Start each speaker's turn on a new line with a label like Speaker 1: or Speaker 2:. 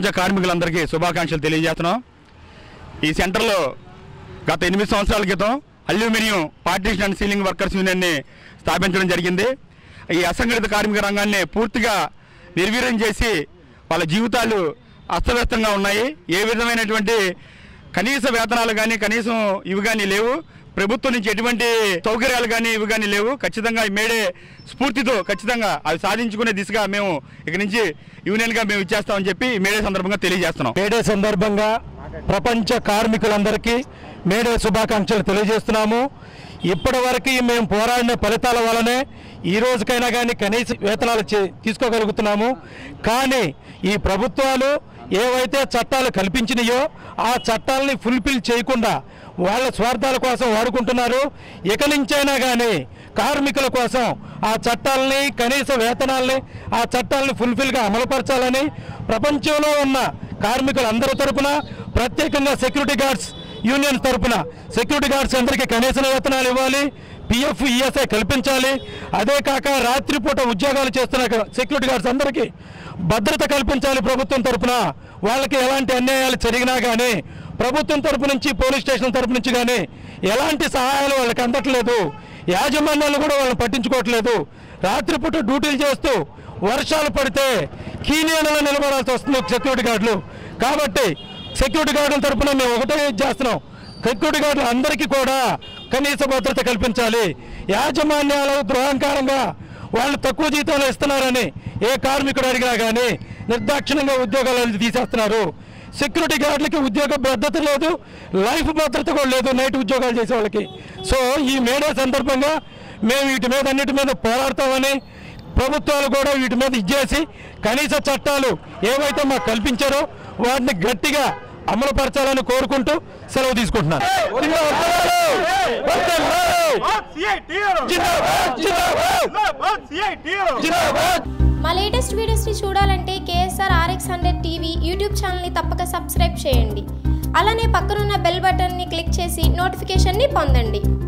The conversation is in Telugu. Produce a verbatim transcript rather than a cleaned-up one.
Speaker 1: ప్రపంచ కార్మికులందరికీ శుభాకాంక్షలు తెలియజేస్తున్నాం. ఈ సెంటర్లో గత ఎనిమిది సంవత్సరాల క్రితం aluminium partition and ceiling workers యూనియన్ని స్థాపించడం జరిగింది. ఈ అసంఘటిత కార్మిక రంగాన్ని పూర్తిగా నిర్వీర్యం చేసి వాళ్ళ జీవితాలు అస్తవ్యస్తంగా ఉన్నాయి. ఏ విధమైనటువంటి కనీస వేతనాలు కానీ కనీసం ఇవి కానీ లేవు. ప్రభుత్వం నుంచి ఎటువంటి సౌకర్యాలు కానీ ఇవి కానీ లేవు. ఖచ్చితంగా మేడే స్ఫూర్తితో ఖచ్చితంగా అవి సాధించుకునే దిశగా మేము ఇక నుంచి యూనియన్గా మేము ఇచ్చేస్తామని చెప్పి మేడే సందర్భంగా తెలియజేస్తున్నాం.
Speaker 2: మేడే సందర్భంగా ప్రపంచ కార్మికులందరికీ మేడే శుభాకాంక్షలు తెలియజేస్తున్నాము. ఇప్పటి వరకు మేము పోరాడిన ఫలితాల వల్లనే ఈ రోజుకైనా కానీ కనీస వేతనాలు తీసుకోగలుగుతున్నాము. కానీ ఈ ప్రభుత్వాలు ఏవైతే చట్టాలు కల్పించినాయో ఆ చట్టాలని ఫుల్ఫిల్ చేయకుండా వాళ్ళ స్వార్థాల కోసం వాడుకుంటున్నారు. ఇక నుంచైనా కానీ కార్మికుల కోసం ఆ చట్టాలని కనీస వేతనాలని ఆ చట్టాలని ఫుల్ఫిల్గా అమలుపరచాలని ప్రపంచంలో ఉన్న కార్మికులందరి తరపున ప్రత్యేకంగా సెక్యూరిటీ గార్డ్స్ యూనియన్ తరపున సెక్యూరిటీ గార్డ్స్ అందరికీ కనీస వేతనాలు ఇవ్వాలి, పిఎఫ్ ఈఎస్ఐ కల్పించాలి. అదే కాక రాత్రిపూట ఉద్యోగాలు చేస్తున్న సెక్యూరిటీ గార్డ్స్ అందరికీ భద్రత కల్పించాలి. ప్రభుత్వం తరపున వాళ్ళకి ఎలాంటి అన్యాయాలు జరిగినా కానీ ప్రభుత్వం తరపు నుంచి పోలీస్ స్టేషన్ తరపు నుంచి కానీ ఎలాంటి సహాయాలు వాళ్ళకి అందట్లేదు. యాజమాన్యాలు కూడా వాళ్ళని పట్టించుకోవట్లేదు. రాత్రిపూట డ్యూటీలు చేస్తూ వర్షాలు పడితే కీనియన్లో నిలబడాల్సి వస్తుంది సెక్యూరిటీ గార్డులు. కాబట్టి సెక్యూరిటీ గార్డుల తరఫున మేము ఒకటే చేస్తున్నాం, సెక్యూరిటీ గార్డులు అందరికీ కూడా కనీస భద్రత కల్పించాలి. యాజమాన్యాలు దురహంకారంగా వాళ్ళు తక్కువ జీతాలు ఇస్తున్నారని ఏ కార్మికుడు అడిగినా కానీ నిర్దాక్షిణ్యంగా ఉద్యోగాలు తీసేస్తున్నారు. సెక్యూరిటీ గార్డులకి ఉద్యోగ భద్రత లేదు, లైఫ్ భద్రత కూడా లేదు నైట్ ఉద్యోగాలు చేసే వాళ్ళకి. సో ఈ మేడే సందర్భంగా మేము వీటి మీద అన్నిటి మీద పోరాడతామని ప్రభుత్వాలు కూడా వీటి మీద ఇచ్చేసి కనీస చట్టాలు ఏవైతే మాకు కల్పించారో వాటిని గట్టిగా అమలుపరచాలని కోరుకుంటూ సెలవు తీసుకుంటున్నాను.
Speaker 3: మా లేటెస్ట్ వీడియోస్ని చూడాలంటే KSR RX hundred TV YouTube ఛానల్ని తప్పక సబ్స్క్రైబ్ చేయండి. అలానే పక్కనున్న బెల్ బటన్ని క్లిక్ చేసి నోటిఫికేషన్ని పొందండి.